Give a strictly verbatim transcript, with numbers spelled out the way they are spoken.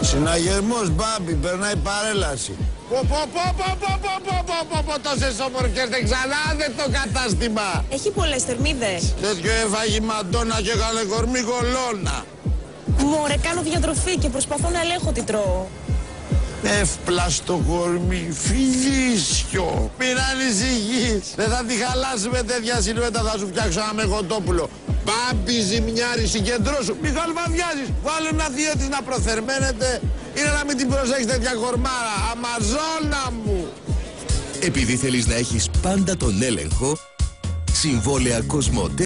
Συναγερμός, Μπάμπη, περνάει παρέλαση. Πω πω πω πω πω πω πω πω πω πω τόσες όμορφιες δεν ξανάδε το κατάστημα. Έχει πολλές θερμίδες. Τέτοιο έφαγε η Μαντόνα και έκανε κορμί κολόνα. Μωρέ, κάνω διατροφή και προσπαθώ να ελέγχω τι τρώω. Εύπλαστο κορμί, φιλίσιο. Μην ανησυχείς. Δεν θα τη χαλάσουμε τέτοια σιλουέτα, θα σου φτιάξω ένα μεγωτόπουλο. Μπάμπη, ζημιάρη, συγκεντρώσου. Μη χαλβαδιάζεις. Βάλε ένα θείο της να προθερμαίνεται. Είναι να μην την προσέχεις τέτοια κορμάρα. Αμαζόνα μου. Επειδή θέλεις να έχεις πάντα τον έλεγχο, Συμβόλαια Κοσμοτέ